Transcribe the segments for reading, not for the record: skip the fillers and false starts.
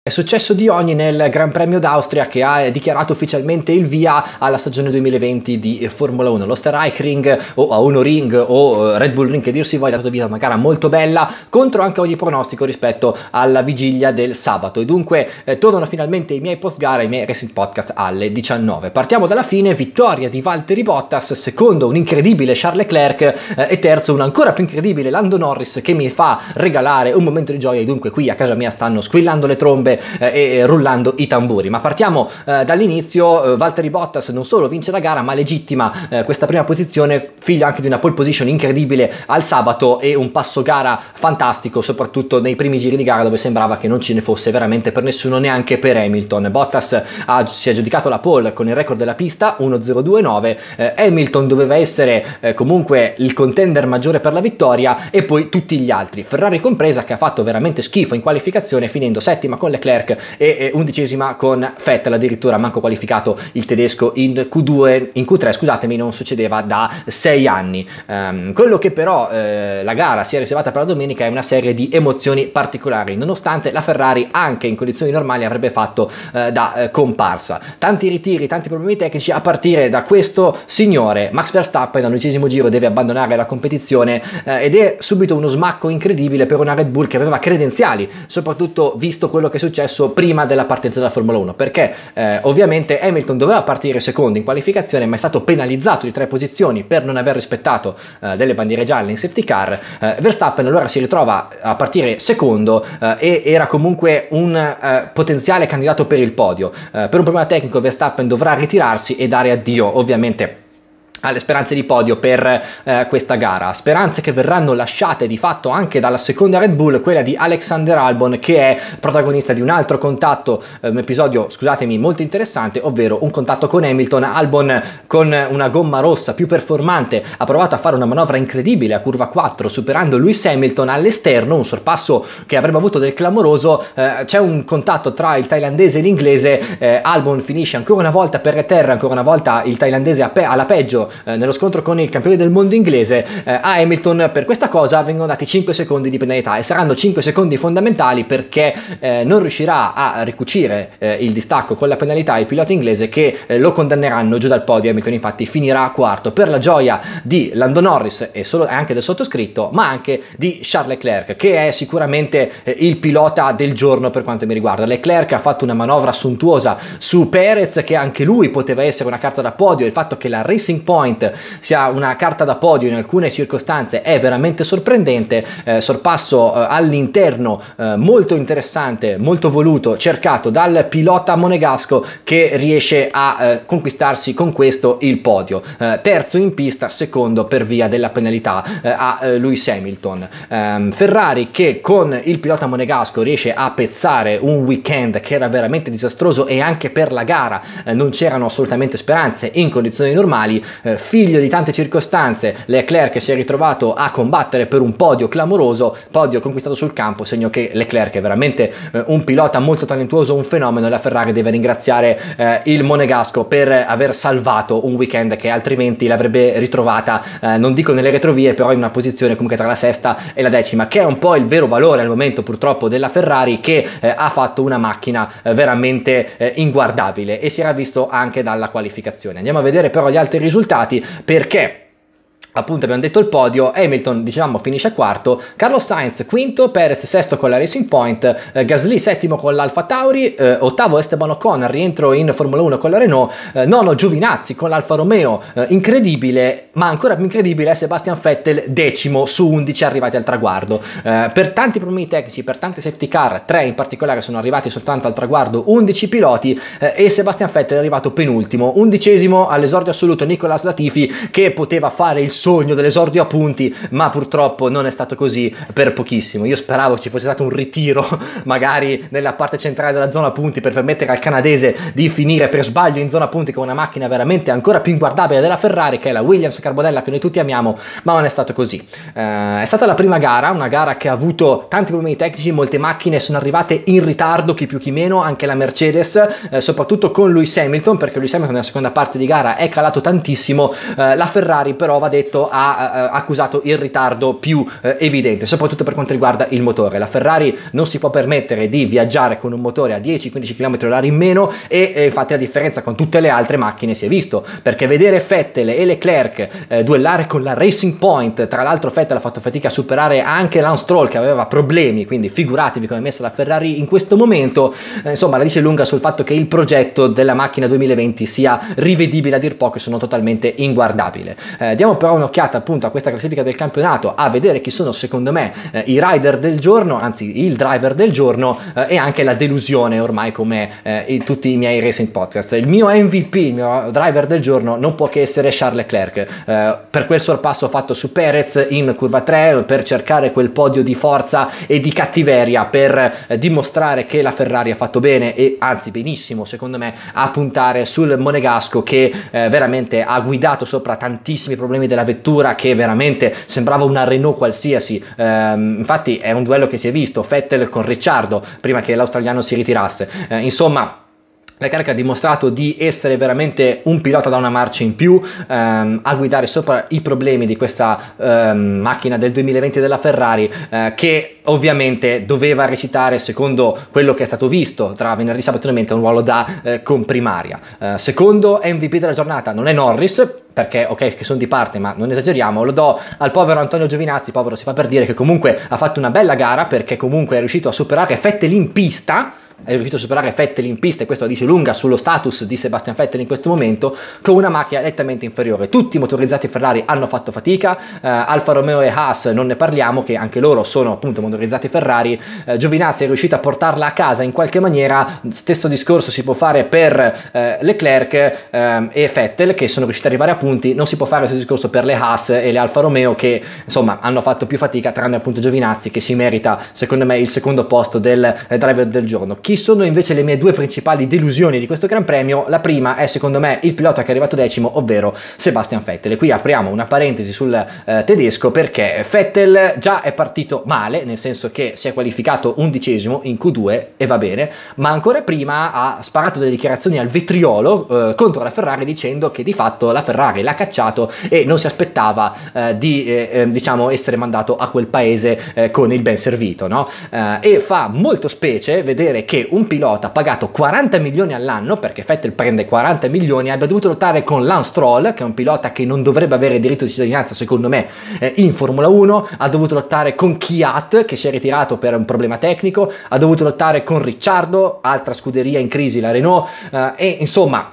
È successo di ogni nel Gran Premio d'Austria, che ha dichiarato ufficialmente il via alla stagione 2020 di Formula 1. Lo Ring o A1 Ring o Red Bull Ring che dir si voglia, ha dato vita una gara molto bella, contro anche ogni pronostico rispetto alla vigilia del sabato, e dunque tornano finalmente i miei post gara, i miei Racing Podcast alle 19. Partiamo dalla fine: vittoria di Valtteri Bottas, secondo un incredibile Charles Leclerc e terzo un ancora più incredibile Lando Norris, che mi fa regalare un momento di gioia, e dunque qui a casa mia stanno squillando le trombe e rullando i tamburi. Ma partiamo dall'inizio. Valtteri Bottas non solo vince la gara, ma legittima questa prima posizione, figlio anche di una pole position incredibile al sabato e un passo gara fantastico, soprattutto nei primi giri di gara, dove sembrava che non ce ne fosse veramente per nessuno, neanche per Hamilton. Bottas si è aggiudicato la pole con il record della pista 1.02.9. Hamilton doveva essere comunque il contender maggiore per la vittoria, e poi tutti gli altri, Ferrari compresa, che ha fatto veramente schifo in qualificazione, finendo settima con Leclerc e undicesima con Vettel, addirittura manco qualificato il tedesco in Q3, scusatemi, non succedeva da 6 anni. Quello che però la gara si è riservata per la domenica è una serie di emozioni particolari, nonostante la Ferrari anche in condizioni normali avrebbe fatto da comparsa. Tanti ritiri, tanti problemi tecnici, a partire da questo signore Max Verstappen. All'11° giro deve abbandonare la competizione ed è subito uno smacco incredibile per una Red Bull che aveva credenziali, soprattutto visto quello che è successo prima della partenza della Formula 1, perché ovviamente Hamilton doveva partire secondo in qualificazione, ma è stato penalizzato di 3 posizioni per non aver rispettato delle bandiere gialle in safety car. Verstappen allora si ritrova a partire secondo e era comunque un potenziale candidato per il podio. Per un problema tecnico Verstappen dovrà ritirarsi e dare addio ovviamente alle speranze di podio per questa gara, speranze che verranno lasciate di fatto anche dalla seconda Red Bull, quella di Alexander Albon, che è protagonista di un altro contatto, un episodio, scusatemi, molto interessante, ovvero un contatto con Hamilton. Albon, con una gomma rossa più performante, ha provato a fare una manovra incredibile a curva 4 superando Lewis Hamilton all'esterno, un sorpasso che avrebbe avuto del clamoroso. C'è un contatto tra il thailandese e l'inglese, Albon finisce ancora una volta per terra, ancora una volta il thailandese alla peggio nello scontro con il campione del mondo inglese. A Hamilton per questa cosa vengono dati 5 secondi di penalità, e saranno 5 secondi fondamentali, perché non riuscirà a ricucire il distacco con la penalità il pilota inglese, che lo condanneranno giù dal podio. Hamilton infatti finirà quarto, per la gioia di Lando Norris e anche del sottoscritto, ma anche di Charles Leclerc, che è sicuramente il pilota del giorno per quanto mi riguarda. Leclerc ha fatto una manovra sontuosa su Perez, che anche lui poteva essere una carta da podio. Il fatto che la Racing Point sia una carta da podio in alcune circostanze è veramente sorprendente. Sorpasso all'interno molto interessante, molto voluto, cercato dal pilota monegasco, che riesce a conquistarsi con questo il podio. Terzo in pista, secondo per via della penalità a Lewis Hamilton. Ferrari che con il pilota monegasco riesce a pezzare un weekend che era veramente disastroso, e anche per la gara non c'erano assolutamente speranze in condizioni normali. Figlio di tante circostanze, Leclerc si è ritrovato a combattere per un podio clamoroso, podio conquistato sul campo, segno che Leclerc è veramente un pilota molto talentuoso, un fenomeno, e la Ferrari deve ringraziare il monegasco per aver salvato un weekend che altrimenti l'avrebbe ritrovata, non dico nelle retrovie, però in una posizione comunque tra la sesta e la decima, che è un po' il vero valore al momento purtroppo della Ferrari, che ha fatto una macchina veramente inguardabile, e si era visto anche dalla qualificazione. Andiamo a vedere però gli altri risultati, perché appunto abbiamo detto il podio: Hamilton diciamo finisce quarto, Carlos Sainz quinto, Perez sesto con la Racing Point, Gasly settimo con l'Alfa Tauri, ottavo Esteban Ocon, rientro in Formula 1 con la Renault, nono Giovinazzi con l'Alfa Romeo, incredibile, ma ancora più incredibile è Sebastian Vettel decimo su 11 arrivati al traguardo. Per tanti problemi tecnici, per tante safety car, 3 in particolare sono arrivati soltanto al traguardo, 11 piloti, e Sebastian Vettel è arrivato penultimo, undicesimo all'esordio assoluto Nicolas Latifi, che poteva fare il sogno dell'esordio a punti, ma purtroppo non è stato così per pochissimo. Io speravo ci fosse stato un ritiro magari nella parte centrale della zona punti, per permettere al canadese di finire per sbaglio in zona punti con una macchina veramente ancora più inguardabile della Ferrari, che è la Williams Carbonella, che noi tutti amiamo, ma non è stato così. È stata la prima gara, una gara che ha avuto tanti problemi tecnici, molte macchine sono arrivate in ritardo, chi più chi meno, anche la Mercedes, soprattutto con Lewis Hamilton, perché Lewis Hamilton nella seconda parte di gara è calato tantissimo. La Ferrari però, va detto, questo ha accusato il ritardo più evidente, soprattutto per quanto riguarda il motore. La Ferrari non si può permettere di viaggiare con un motore a 10-15 km/h in meno e infatti la differenza con tutte le altre macchine si è visto, perché vedere Vettel e Leclerc duellare con la Racing Point, tra l'altro Vettel ha fatto fatica a superare anche Lance Stroll che aveva problemi, quindi figuratevi come è messa la Ferrari in questo momento, insomma la dice lunga sul fatto che il progetto della macchina 2020 sia rivedibile a dir poco e sono totalmente inguardabile. Diamo però un'occhiata appunto a questa classifica del campionato, a vedere chi sono secondo me i rider del giorno, anzi il driver del giorno e anche la delusione ormai come in tutti i miei racing podcast. Il mio MVP, il mio driver del giorno non può che essere Charles Leclerc, per quel sorpasso fatto su Perez in curva 3, per cercare quel podio di forza e di cattiveria, per dimostrare che la Ferrari ha fatto bene e anzi benissimo secondo me a puntare sul monegasco che veramente ha guidato sopra tantissimi problemi della vettura, che veramente sembrava una Renault qualsiasi. Infatti è un duello che si è visto, Vettel con Ricciardo prima che l'australiano si ritirasse, insomma Leclerc ha dimostrato di essere veramente un pilota da una marcia in più, a guidare sopra i problemi di questa macchina del 2020 della Ferrari, che ovviamente doveva recitare, secondo quello che è stato visto tra venerdì, sabato e domenica, un ruolo da comprimaria. Secondo MVP della giornata non è Norris, perché ok che sono di parte ma non esageriamo, lo do al povero Antonio Giovinazzi, povero si fa per dire, che comunque ha fatto una bella gara perché comunque è riuscito a superare Vettel in pista, è riuscito a superare Vettel in pista, e questo dice lunga sullo status di Sebastian Vettel in questo momento, con una macchina nettamente inferiore. Tutti i motorizzati Ferrari hanno fatto fatica, Alfa Romeo e Haas non ne parliamo, che anche loro sono appunto motorizzati Ferrari. Giovinazzi è riuscito a portarla a casa in qualche maniera, stesso discorso si può fare per Leclerc e Vettel che sono riusciti ad arrivare a punti, non si può fare lo stesso discorso per le Haas e le Alfa Romeo che insomma hanno fatto più fatica, tranne appunto Giovinazzi che si merita secondo me il secondo posto del driver del giorno. Chi sono invece le mie due principali delusioni di questo Gran Premio? La prima è secondo me il pilota che è arrivato decimo, ovvero Sebastian Vettel. E qui apriamo una parentesi sul tedesco, perché Vettel già è partito male, nel senso che si è qualificato 11° in Q2 e va bene, ma ancora prima ha sparato delle dichiarazioni al vetriolo contro la Ferrari, dicendo che di fatto la Ferrari l'ha cacciato e non si aspettava di diciamo essere mandato a quel paese con il ben servito, no? E fa molto specie vedere che un pilota pagato 40 milioni all'anno, perché Vettel prende 40 milioni, abbia dovuto lottare con Lance Stroll, che è un pilota che non dovrebbe avere diritto di cittadinanza secondo me in Formula 1, ha dovuto lottare con Kvyat che si è ritirato per un problema tecnico, ha dovuto lottare con Ricciardo, altra scuderia in crisi, la Renault, e insomma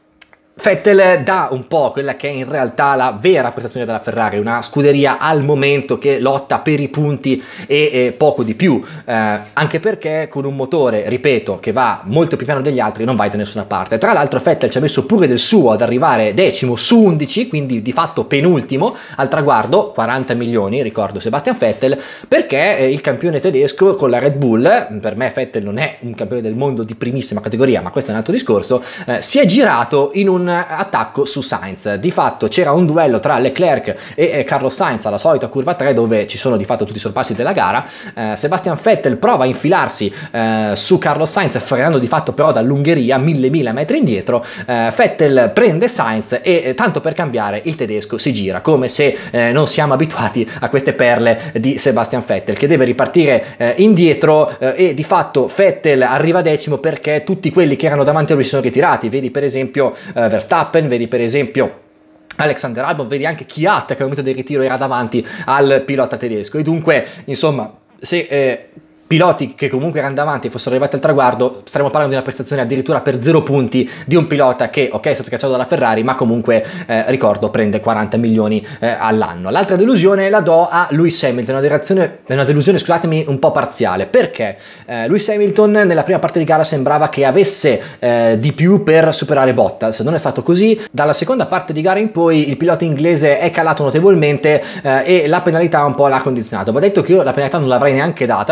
Vettel dà un po' quella che è in realtà la vera prestazione della Ferrari, una scuderia al momento che lotta per i punti e poco di più, anche perché con un motore, ripeto, che va molto più piano degli altri non vai da nessuna parte. Tra l'altro Vettel ci ha messo pure del suo ad arrivare decimo su 11, quindi di fatto penultimo al traguardo, 40 milioni, ricordo Sebastian Vettel, perché il campione tedesco con la Red Bull, per me Vettel non è un campione del mondo di primissima categoria, ma questo è un altro discorso, si è girato in un attacco su Sainz. Di fatto c'era un duello tra Leclerc e Carlos Sainz alla solita curva 3, dove ci sono di fatto tutti i sorpassi della gara. Sebastian Vettel prova a infilarsi su Carlos Sainz, frenando di fatto però dall'Ungheria 1000 metri indietro. Vettel prende Sainz e tanto per cambiare il tedesco si gira, come se non siamo abituati a queste perle di Sebastian Vettel, che deve ripartire indietro e di fatto Vettel arriva decimo perché tutti quelli che erano davanti a lui si sono ritirati. Vedi per esempio Verstappen, vedi per esempio Alexander Albon, vedi anche Kvyat che al momento del ritiro era davanti al pilota tedesco. E dunque insomma se piloti che comunque erano davanti fossero arrivati al traguardo, staremo parlando di una prestazione addirittura per 0 punti di un pilota che ok è stato cacciato dalla Ferrari, ma comunque ricordo prende 40 milioni all'anno. L'altra delusione la do a Lewis Hamilton, una delusione scusatemi un po' parziale, perché Lewis Hamilton nella prima parte di gara sembrava che avesse di più per superare Bottas, non è stato così. Dalla seconda parte di gara in poi il pilota inglese è calato notevolmente e la penalità un po' l'ha condizionato. Va detto che io la penalità non l'avrei neanche data, perché secondo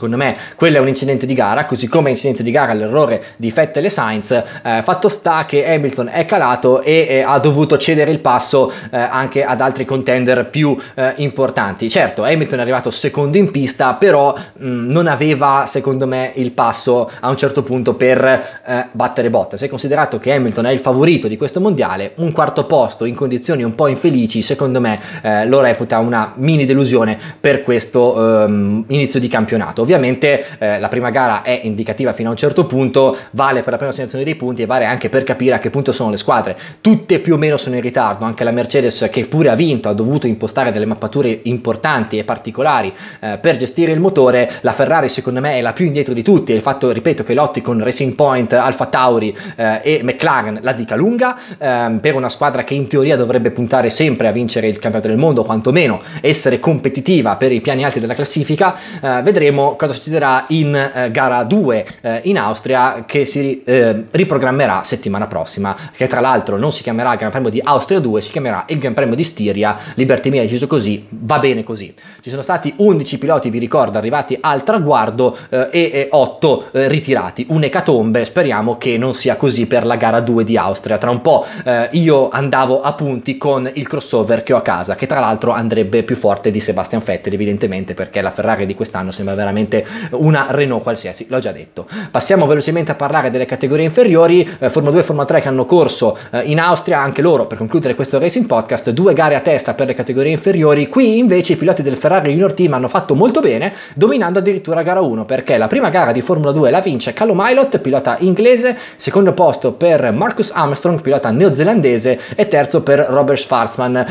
secondo me quello è un incidente di gara, così come incidente di gara l'errore di Vettel e Sainz. Fatto sta che Hamilton è calato e ha dovuto cedere il passo anche ad altri contender più importanti. Certo, Hamilton è arrivato secondo in pista, però non aveva secondo me il passo a un certo punto per battere Bottas. È considerato che Hamilton è il favorito di questo mondiale, un quarto posto in condizioni un po' infelici secondo me lo reputa una mini delusione per questo inizio di campionato. Ovviamente la prima gara è indicativa fino a un certo punto, vale per la prima assegnazione dei punti e vale anche per capire a che punto sono le squadre. Tutte più o meno sono in ritardo, anche la Mercedes, che pure ha vinto, ha dovuto impostare delle mappature importanti e particolari per gestire il motore. La Ferrari secondo me è la più indietro di tutti, e il fatto, ripeto, che lotti con Racing Point, Alfa Tauri e McLaren la dica lunga per una squadra che in teoria dovrebbe puntare sempre a vincere il campionato del mondo, quantomeno essere competitiva per i piani alti della classifica. Vedremo cosa succederà in gara 2 in Austria, che si riprogrammerà settimana prossima, che tra l'altro non si chiamerà il Gran Premio di Austria 2, si chiamerà il Gran Premio di Stiria. Liberty Media ha deciso così, va bene così. Ci sono stati 11 piloti, vi ricordo, arrivati al traguardo e 8 ritirati, un'ecatombe. Speriamo che non sia così per la gara 2 di Austria. Tra un po' io andavo a punti con il crossover che ho a casa, che tra l'altro andrebbe più forte di Sebastian Vettel, evidentemente, perché la Ferrari di quest'anno sembra veramente una Renault qualsiasi, l'ho già detto. Passiamo velocemente a parlare delle categorie inferiori, Formula 2 e Formula 3 che hanno corso in Austria, anche loro, per concludere questo Racing Podcast, 2 gare a testa per le categorie inferiori. Qui invece i piloti del Ferrari Junior Team hanno fatto molto bene, dominando addirittura gara 1, perché la prima gara di Formula 2 la vince Callum Ilott, pilota inglese, secondo posto per Marcus Armstrong, pilota neozelandese, e terzo per Robert Schwarzman.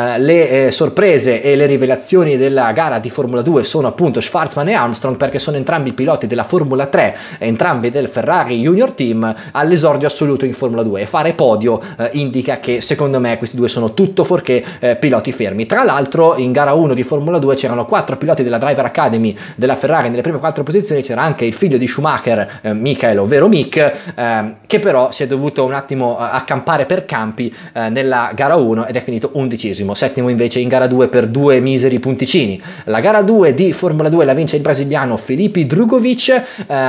Le sorprese e le rivelazioni della gara di Formula 2 sono appunto Schwarzman e Armstrong, perché sono entrambi piloti della Formula 3, entrambi del Ferrari Junior Team, all'esordio assoluto in Formula 2, e fare podio indica che secondo me questi due sono tutto fuorché piloti fermi. Tra l'altro in gara 1 di Formula 2 c'erano 4 piloti della Driver Academy della Ferrari nelle prime 4 posizioni, c'era anche il figlio di Schumacher, Michael, ovvero Mick, che però si è dovuto un attimo accampare per campi nella gara 1 ed è finito 11esimo, settimo invece in gara 2 per 2 miseri punticini. La gara 2 di Formula 2 la vince il brasiliano Felipe Drugovich,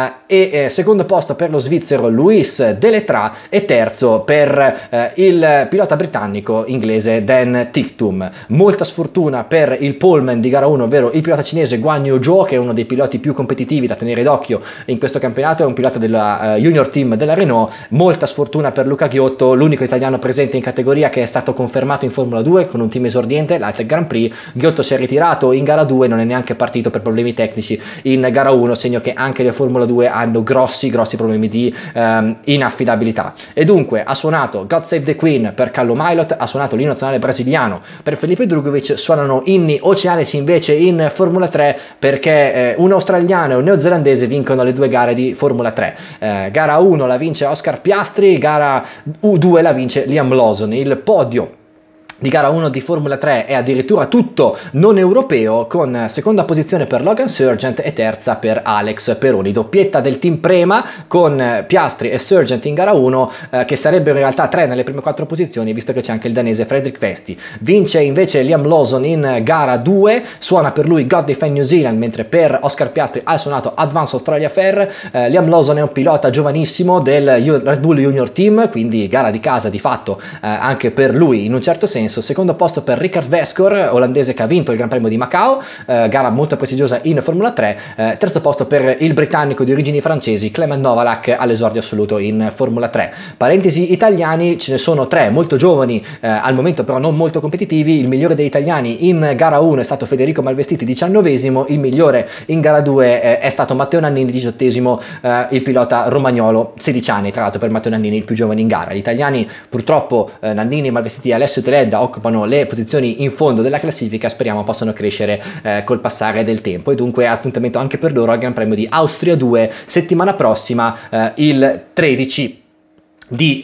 e secondo posto per lo svizzero Luis Deletraz, e terzo per il pilota britannico inglese Dan Ticktum. Molta sfortuna per il poleman di gara 1, ovvero il pilota cinese Guan Yu Zhou, che è uno dei piloti più competitivi da tenere d'occhio in questo campionato, è un pilota della Junior Team della Renault. Molta sfortuna per Luca Ghiotto, l'unico italiano presente in categoria che è stato confermato in Formula 2 con un team esordiente, l'Altel Grand Prix. Ghiotto si è ritirato in gara 2, non è neanche partito per problemi tecnici in gara 1, segno che anche le Formula 2 hanno grossi problemi di inaffidabilità. E dunque ha suonato God Save the Queen per Callum Ilott, ha suonato l'inno nazionale brasiliano per Felipe Drugovich, suonano inni oceanici invece in Formula 3, perché un australiano e un neozelandese vincono le 2 gare di Formula 3. Gara 1 la vince Oscar Piastri, gara 2 la vince Liam Lawson. Il podio di gara 1 di Formula 3 è addirittura tutto non europeo, con seconda posizione per Logan Sargent e terza per Alex Peroni. Doppietta del team Prema con Piastri e Sargent in gara 1, che sarebbero in realtà 3 nelle prime 4 posizioni, visto che c'è anche il danese Fredrik Vesti. Vince invece Liam Lawson in gara 2, suona per lui God Defend New Zealand, mentre per Oscar Piastri ha suonato Advance Australia Fair. Liam Lawson è un pilota giovanissimo del Red Bull Junior Team, quindi gara di casa di fatto anche per lui in un certo senso. Secondo posto per Richard Vescor, olandese, che ha vinto il Gran Premio di Macao, gara molto prestigiosa in Formula 3. Terzo posto per il britannico di origini francesi Clement Novalak, all'esordio assoluto in Formula 3. Parentesi italiani, ce ne sono 3 molto giovani, al momento però non molto competitivi. Il migliore degli italiani in gara 1 è stato Federico Malvestiti, 19esimo, il migliore in gara 2 è stato Matteo Nannini, 18esimo, il pilota romagnolo, 16 anni tra l'altro per Matteo Nannini, il più giovane in gara. Gli italiani purtroppo, Nannini, Malvestiti e Alessio Teledda, occupano le posizioni in fondo della classifica, speriamo possano crescere col passare del tempo, e dunque appuntamento anche per loro al Gran Premio di Austria 2 settimana prossima, il 13 di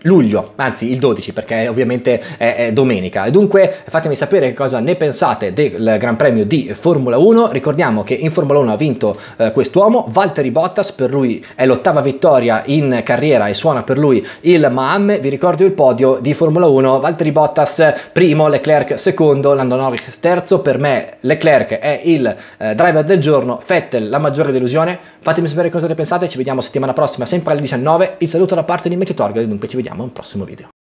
luglio, anzi il 12, perché ovviamente è domenica. E dunque fatemi sapere cosa ne pensate del Gran Premio di Formula 1. Ricordiamo che in Formula 1 ha vinto quest'uomo, Valtteri Bottas, per lui è l'8ª vittoria in carriera e suona per lui il Maam. Vi ricordo il podio di Formula 1: Valtteri Bottas primo, Leclerc secondo, Lando Norris terzo. Per me Leclerc è il driver del giorno, Vettel la maggiore delusione. Fatemi sapere cosa ne pensate, ci vediamo settimana prossima sempre alle 19. Il saluto da parte di Meteorgo e dunque ci vediamo in un prossimo video.